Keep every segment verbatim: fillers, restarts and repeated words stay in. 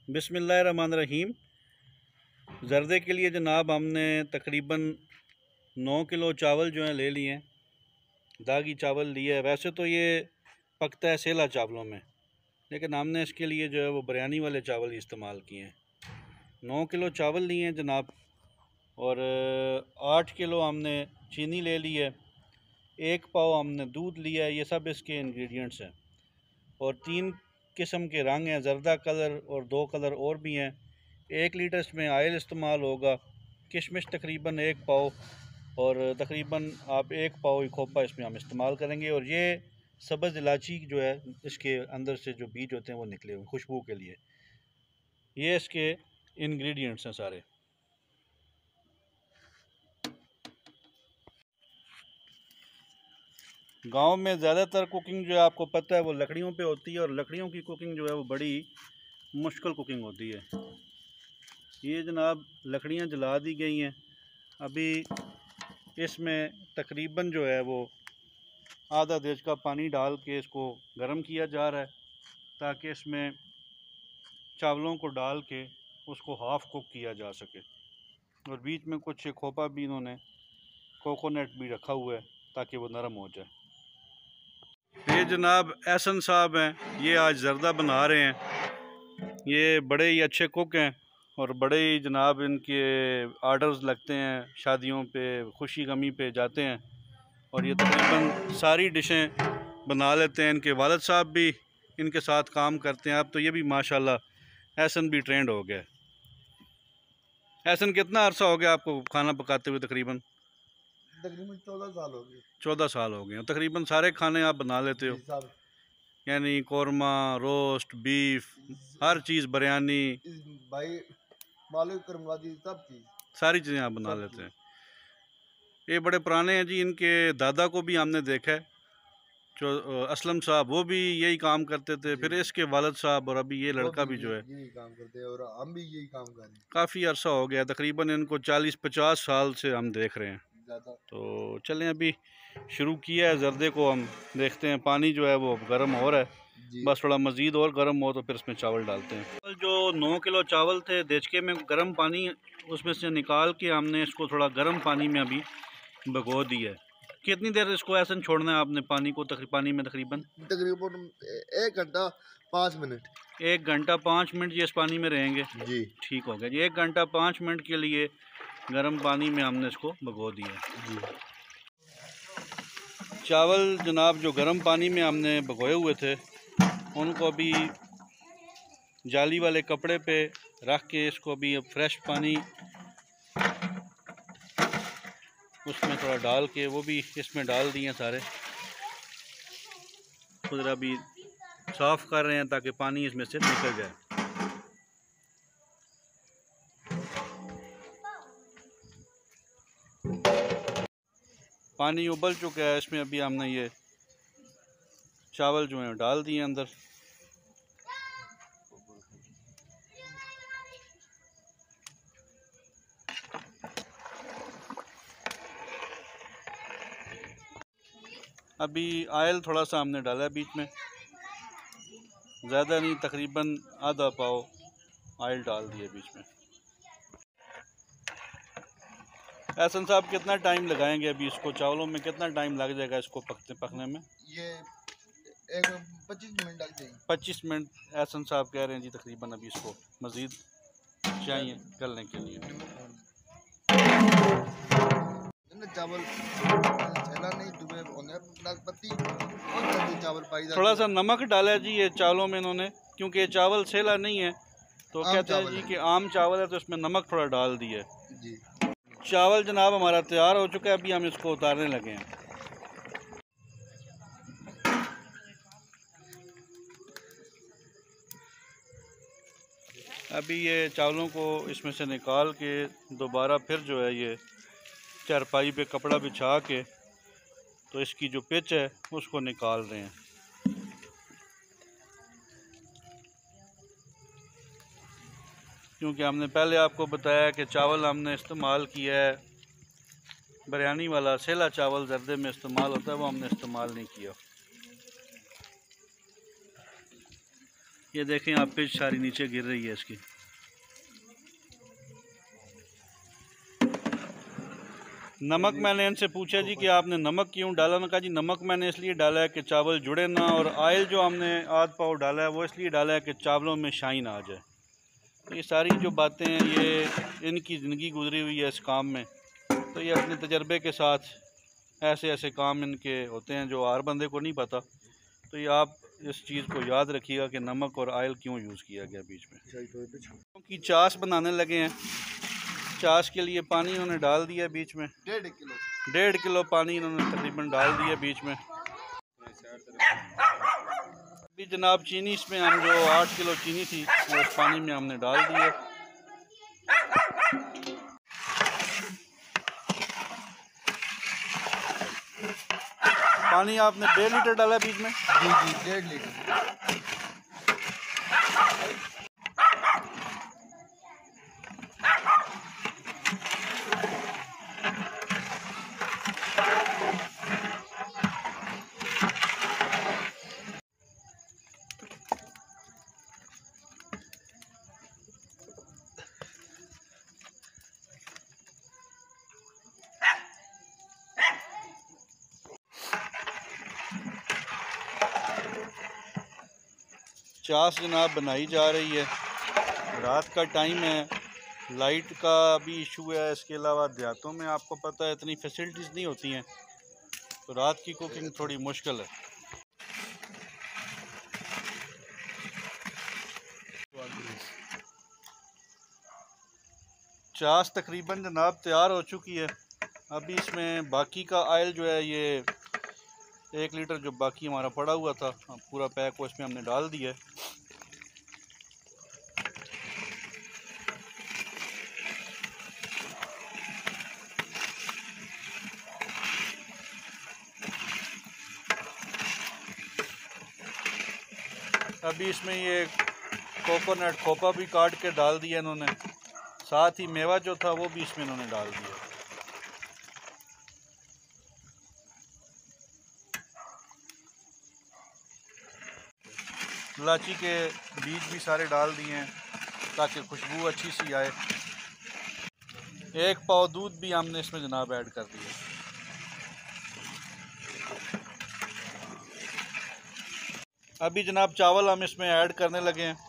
बिस्मिल्लाहिर्रहमानिर्रहीम। ज़र्दे के लिए जनाब हमने तकरीबन नौ किलो चावल जो है ले लिए हैं, दागी चावल लिया है। वैसे तो ये पकता है सेला चावलों में, लेकिन हमने इसके लिए जो है वो बिरयानी वाले चावल ही इस्तेमाल किए हैं। नौ किलो चावल लिए हैं जनाब, और आठ किलो हमने चीनी ले ली है, एक पाव हमने दूध लिया है। ये सब इसके इंग्रेडिएंट्स हैं। और तीन किस्म के रंग हैं, जर्दा कलर और दो कलर और भी हैं। एक लीटर इसमें आयल इस्तेमाल होगा। किशमिश तकरीबन एक पाव, और तकरीबन आप एक पाव ही खोपा इसमें हम इस्तेमाल करेंगे। और ये सब्ज़ इलायची जो है, इसके अंदर से जो बीज होते हैं वो निकले हुए खुशबू के लिए। ये इसके इंग्रेडिएंट्स हैं सारे। गांव में ज़्यादातर कुकिंग जो है आपको पता है वो लकड़ियों पे होती है, और लकड़ियों की कुकिंग जो है वो बड़ी मुश्किल कुकिंग होती है। ये जनाब लकड़ियाँ जला दी गई हैं। अभी इसमें तकरीबन जो है वो आधा देज का पानी डाल के इसको गर्म किया जा रहा है, ताकि इसमें चावलों को डाल के उसको हाफ़ कुक किया जा सके। और बीच में कुछ खोपा भी इन्होंने कोकोनट भी रखा हुआ है ताकि वो नरम हो जाए। ये जनाब एहसन साहब हैं, ये आज जर्दा बना रहे हैं। ये बड़े ही अच्छे कुक हैं और बड़े ही जनाब इनके आर्डर्स लगते हैं, शादियों पे, खुशी गमी पे जाते हैं, और ये तकरीबन सारी डिशें बना लेते हैं। इनके वालिद साहब भी इनके साथ काम करते हैं। अब तो ये भी माशाल्लाह एहसन भी ट्रेंड हो गया। एहसन, कितना अरसा हो गया आपको खाना पकाते हुए? तकरीबन तकरीबन चौदह साल हो गए। चौदह साल हो गए। तकरीबन सारे खाने आप बना लेते हो, यानी कौरमा, रोस्ट, बीफ, हर चीज़, बिरयानी, भाई मालिक करमवादी, सब चीज़, सारी चीज़ें आप बना लेते हैं। ये बड़े पुराने हैं जी। इनके दादा को भी हमने देखा है, जो असलम साहब, वो भी यही काम करते थे। फिर इसके वालिद साहब, और अभी ये लड़का भी, भी जो है यही काम करते हैं, और हम भी यही काम कर रहे हैं। काफ़ी अरसा हो गया, तकरीबन इनको चालीस पचास साल से हम देख रहे हैं। तो चलें, अभी शुरू किया है जर्दे को, हम देखते हैं। पानी जो है वो गर्म हो रहा है, बस थोड़ा मज़ीद और गर्म हो तो फिर इसमें चावल डालते हैं। जो नौ किलो चावल थे, देचके में गर्म पानी उसमें से निकाल के हमने इसको थोड़ा गर्म पानी में अभी भगो दिया है। कितनी देर इसको ऐसा छोड़ना है आपने पानी को? तकरीबन पानी में तकरीबन तकरीबन एक घंटा पाँच मिनट एक घंटा पाँच मिनट ये इस पानी में रहेंगे जी। ठीक हो गया जी। एक घंटा पाँच मिनट के लिए गर्म पानी में हमने इसको भगो दिया जी। चावल जनाब जो गर्म पानी में हमने भगोए हुए थे, उनको अभी जाली वाले कपड़े पे रख के इसको अभी अब फ्रेश पानी उसमें थोड़ा डाल के वो भी इसमें डाल दिए सारे। खुद अभी साफ़ कर रहे हैं ताकि पानी इसमें से निकल जाए। पानी उबल चुका है, इसमें अभी हमने ये चावल जो है डाल दिए अंदर। अभी आयल थोड़ा सा हमने डाला है बीच में, ज़्यादा नहीं, तकरीबन आधा पाव आयल डाल दिए बीच में। एहसन साहब, कितना टाइम लगाएंगे अभी इसको? चावलों में कितना टाइम लग जाएगा इसको पकने पकने में? ये एक पच्चीस मिनट लग जाएगी। पच्चीस मिनट एहसन साहब कह रहे हैं जी तकरीबन अभी इसको मज़ीद चाहिए गलने के लिए। चावल नहीं चावल थोड़ा सा नमक डाला है जी ये चावलों में इन्होंने, क्योंकि चावल सेला नहीं है तो कहते हैं जी कि आम चावल है, तो इसमें नमक थोड़ा डाल दिया जी। चावल जनाब हमारा तैयार हो चुका है, अभी हम इसको उतारने लगे हैं। अभी ये चावलों को इसमें से निकाल के दोबारा फिर जो है ये चारपाई पे कपड़ा बिछा के तो इसकी जो पिच है उसको निकाल रहे हैं। क्योंकि हमने पहले आपको बताया कि चावल हमने इस्तेमाल किया है बिरयानी वाला, सेला चावल जर्दे में इस्तेमाल होता है, वो हमने इस्तेमाल नहीं किया। ये देखें आप, पिच सारी नीचे गिर रही है इसकी। नमक मैंने इनसे पूछा जी कि आपने नमक क्यों डाला, मैं कहा जी नमक मैंने इसलिए डाला है कि चावल जुड़े ना, और ऑयल जो हमने आध पाव डाला है वो इसलिए डाला है कि चावलों में शाइन आ जाए। ये सारी जो बातें हैं ये इनकी ज़िंदगी गुजरी हुई है इस काम में, तो ये अपने तजर्बे के साथ ऐसे ऐसे काम इनके होते हैं जो हर बंदे को नहीं पता। तो ये आप इस चीज़ को याद रखिएगा कि नमक और ऑयल क्यों यूज़ किया गया बीच में। क्योंकि चाश बनाने लगे हैं, चाश के लिए पानी इन्होंने डाल दिया बीच में, डेढ़ किलो डेढ़ किलो पानी इन्होंने तकरीबन डाल दिया बीच में। अभी जनाब चीनी इसमें हम जो आठ किलो चीनी थी वो उस पानी में हमने डाल दी है। पानी आपने डेढ़ लीटर डाला बीच में? जी जी डेढ़ लीटर। चाश जनाब बनाई जा रही है, रात का टाइम है, लाइट का भी इशू है। इसके अलावा देहातों में आपको पता है इतनी फैसिलिटीज़ नहीं होती हैं, तो रात की कुकिंग थोड़ी मुश्किल है। चाश तकरीबन जनाब तैयार हो चुकी है। अभी इसमें बाकी का ऑयल जो है ये एक लीटर जो बाकी हमारा पड़ा हुआ था पूरा पैक को इसमें हमने डाल दिया है। अभी इसमें ये कोकोनट खोपा भी काट के डाल दिया इन्होंने, साथ ही मेवा जो था वो भी इसमें इन्होंने डाल दिया। इलायची के बीज भी सारे डाल दिए हैं ताकि खुशबू अच्छी सी आए। एक पाव दूध भी हमने इसमें जनाब ऐड कर दिया। अभी जनाब चावल हम इसमें ऐड करने लगे हैं।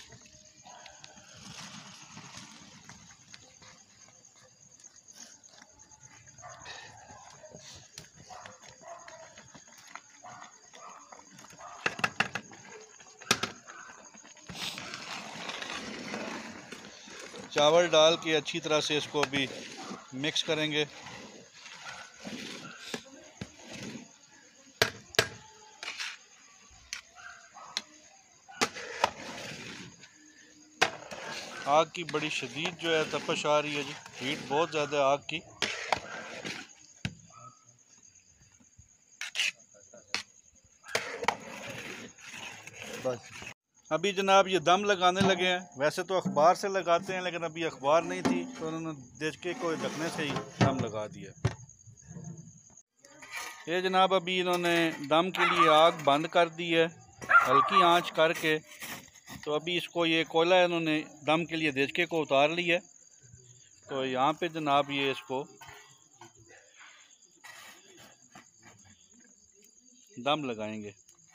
चावल डाल के अच्छी तरह से इसको अभी मिक्स करेंगे। आग की बड़ी शदीद जो है तपश आ रही है जी, हीट बहुत ज़्यादा आग की। बस अभी जनाब ये दम लगाने लगे हैं। वैसे तो अखबार से लगाते हैं लेकिन अभी अखबार नहीं थी तो उन्होंने देचके को ढकने से ही दम लगा दिया। ये जनाब अभी इन्होंने दम के लिए आग बंद कर दी है हल्की आंच करके। तो अभी इसको ये कोयला इन्होंने दम के लिए देचके को उतार लिया है। तो यहाँ पे जनाब ये इसको दम लगाएंगे।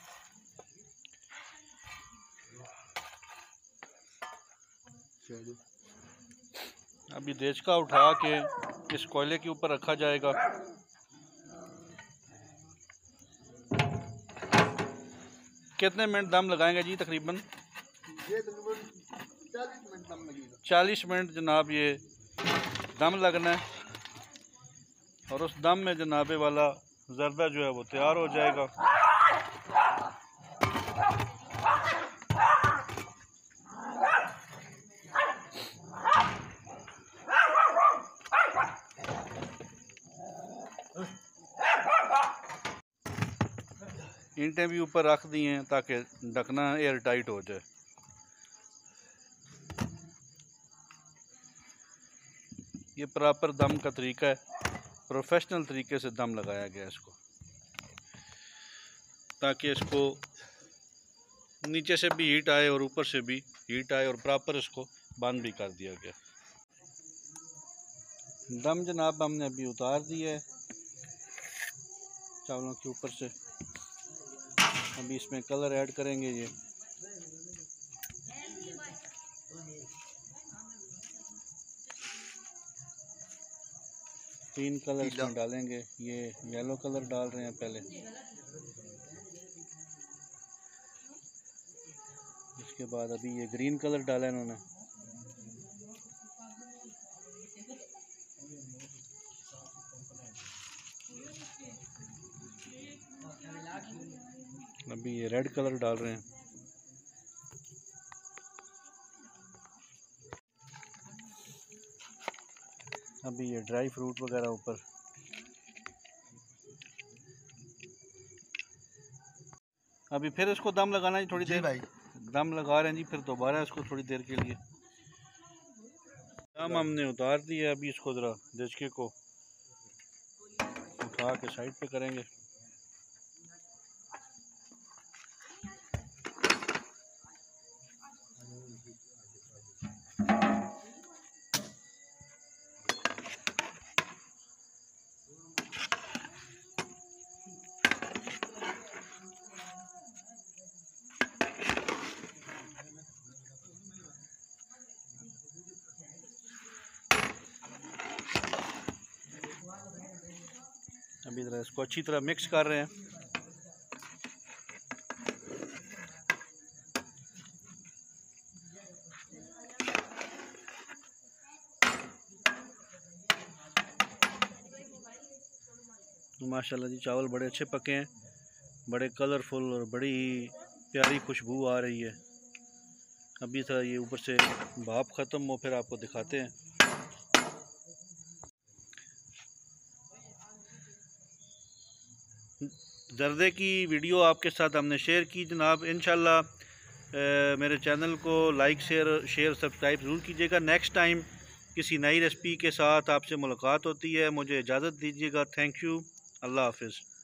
अभी देचका उठा के इस कोयले के ऊपर रखा जाएगा। कितने मिनट दम लगाएंगे जी? तकरीबन ये तकरीबन चालीस मिनट दम लगेगा। चालीस मिनट जनाब ये दम लगना है और उस दम में जनाबे वाला जर्दा जो है वो तैयार हो जाएगा। ईंटें भी ऊपर रख दी हैं ताकि ढकना एयर टाइट हो जाए। ये प्रॉपर दम का तरीका है, प्रोफेशनल तरीके से दम लगाया गया इसको ताकि इसको नीचे से भी हीट आए और ऊपर से भी हीट आए और प्रॉपर इसको बंद भी कर दिया गया। दम जनाब हमने अभी उतार दिया है चावलों के ऊपर से। अभी इसमें कलर ऐड करेंगे। ये तीन कलर इसमें डालेंगे। ये येलो कलर डाल रहे हैं पहले, इसके बाद अभी ये ग्रीन कलर डाला इन्होंने। अभी ये रेड कलर डाल रहे हैं। अभी ये ड्राई फ्रूट वगैरह ऊपर। अभी फिर इसको दम लगाना है थोड़ी देर भाई। दम लगा रहे हैं जी, फिर दोबारा इसको थोड़ी देर के लिए दम हमने उतार दिया। अभी इसको ज़रा देचके को उठा के साइड पे करेंगे। अभी ज़रा इसको अच्छी तरह मिक्स कर रहे हैं। माशाल्लाह जी चावल बड़े अच्छे पके हैं, बड़े कलरफुल और बड़ी प्यारी खुशबू आ रही है। अभी थोड़ा ये ऊपर से भाप ख़त्म हो फिर आपको दिखाते हैं। जर्दे की वीडियो आपके साथ हमने शेयर की जनाब। इंशाल्लाह मेरे चैनल को लाइक शेयर शेयर सब्सक्राइब ज़रूर कीजिएगा। नेक्स्ट टाइम किसी नई रेसिपी के साथ आपसे मुलाकात होती है। मुझे इजाज़त दीजिएगा। Thank you. अल्लाह हाफ़िज़।